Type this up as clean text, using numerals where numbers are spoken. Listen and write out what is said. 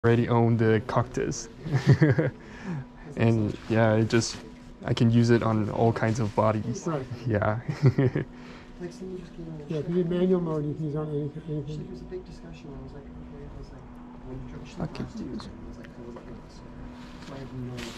already own the cactus. And yeah, I can use it on all kinds of bodies. Right. Yeah. Like someone just came in. Yeah, if you did manual mode, you can use on anything. It was a big discussion. I was like, okay. I was like, when you I can use I was like, I was like, so I have no